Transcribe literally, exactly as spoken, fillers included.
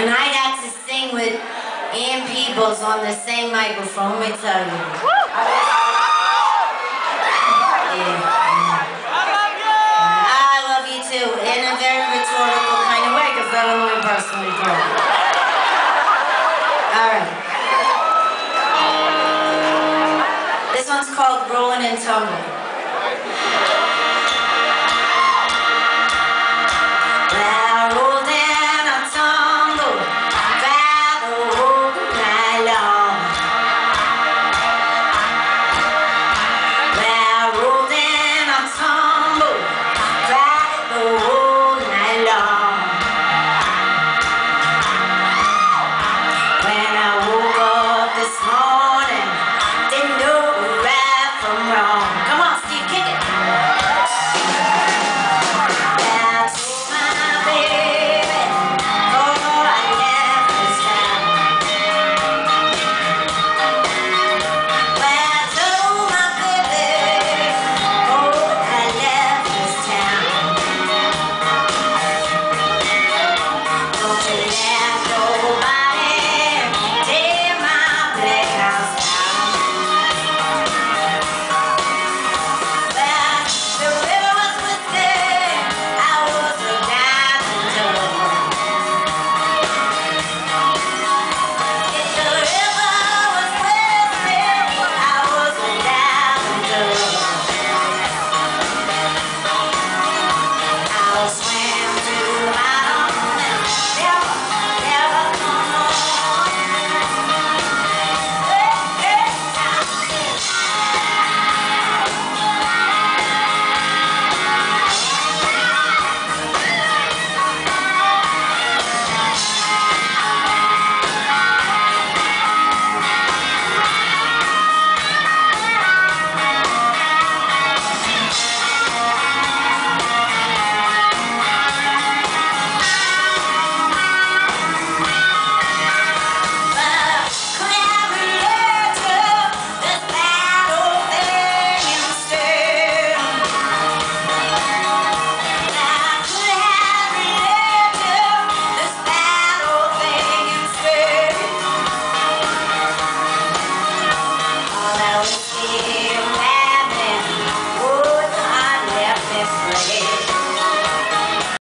And I got to sing with Ian Peebles on the same microphone, let me tell you. I was, yeah. I love you! I love you too, in a very rhetorical kind of way, because I don't know you personally, bro. Alright. This one's called Rollin' and Tumblin'.